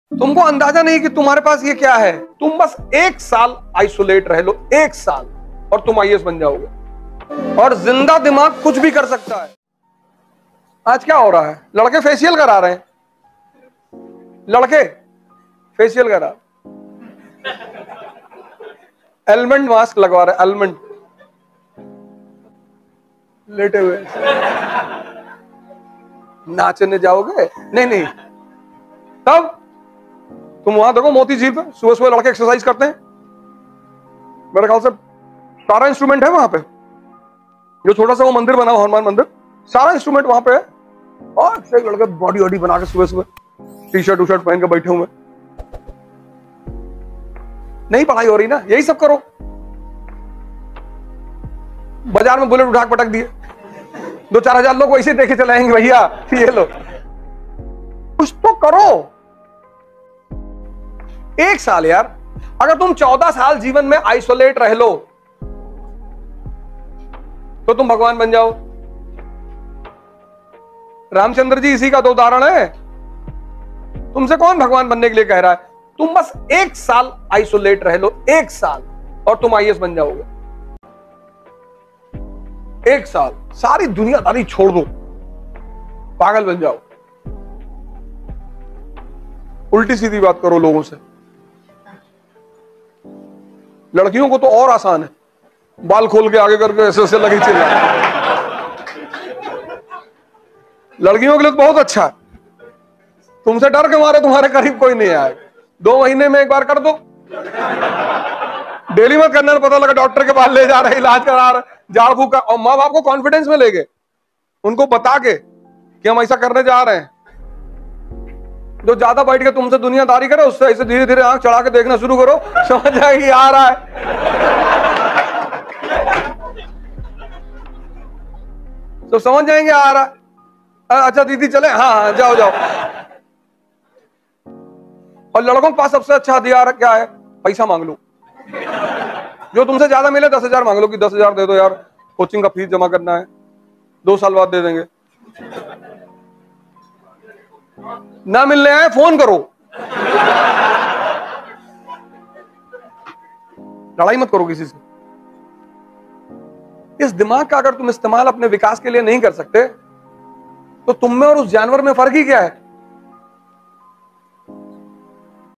तुमको अंदाजा नहीं कि तुम्हारे पास ये क्या है। तुम बस 1 साल आइसोलेट रह लो, 1 साल, और तुम आईएएस बन जाओगे। और जिंदा दिमाग कुछ भी कर सकता है। आज क्या हो रहा है, लड़के फेशियल करा रहे हैं, लड़के फेशियल करा, एलमंड मास्क लगवा रहे, एलमंड, लेटे हुए। नाचने जाओगे? नहीं नहीं। तब तुम वहां देखो मोती झील पे सुबह सुबह लड़के एक्सरसाइज करते हैं, मेरे ख्याल से सारा इंस्ट्रूमेंट है वहां पे, जो छोटा सा वो मंदिर बना हुआ हनुमान मंदिर, सारा इंस्ट्रूमेंट वहां पे है। और से लड़के बॉडी वॉडी बना के सुबह सुबह टी शर्ट पहन के बैठे हुए। नहीं पढ़ाई हो रही ना, यही सब करो। बाजार में बुलेट उठा के पटक दिए, 2-4 हजार लोग वैसे देखे चले आएंगे, भैया ये लो। कुछ तो करो। 1 साल यार, अगर तुम 14 साल जीवन में आइसोलेट रह लो तो तुम भगवान बन जाओ। रामचंद्र जी इसी का तो उदाहरण है। तुमसे कौन भगवान बनने के लिए कह रहा है? तुम बस 1 साल आइसोलेट रह लो, 1 साल, और तुम आईएएस बन जाओगे। 1 साल सारी दुनियादारी छोड़ दो, पागल बन जाओ, उल्टी सीधी बात करो लोगों से। लड़कियों को तो और आसान है, बाल खोल के आगे करके ऐसे ऐसे लगी चिल्ला। लड़कियों के लिए तो बहुत अच्छा है, तुमसे डर के मारे तुम्हारे करीब कोई नहीं आएगा। 2 महीने में 1 बार कर दो, डेली मत करना, पता लगा डॉक्टर के पास ले जा रहे, इलाज करा रहे, झाड़ फूक का। और माँ बाप को कॉन्फिडेंस में ले गए, उनको बता के कि हम ऐसा करने जा रहे हैं। जो ज्यादा बैठ के तुमसे दुनियादारी करे, उससे ऐसे धीरे धीरे आंख चढ़ा के देखना शुरू करो, समझ जाएगी आ रहा है। तो समझ जाएंगे आ रहा है। अच्छा दीदी चले, हाँ जाओ जाओ। और लड़कों के पास सबसे अच्छा हथियार क्या है? पैसा मांग लो। जो तुमसे ज्यादा मिले 10,000 मांग लो कि 10,000 दे दो यार, कोचिंग का फीस जमा करना है, 2 साल बाद दे देंगे। ना मिलने आए फोन करो, लड़ाई मत करो किसी से। इस दिमाग का अगर तुम इस्तेमाल अपने विकास के लिए नहीं कर सकते तो तुम में और उस जानवर में फर्क ही क्या है?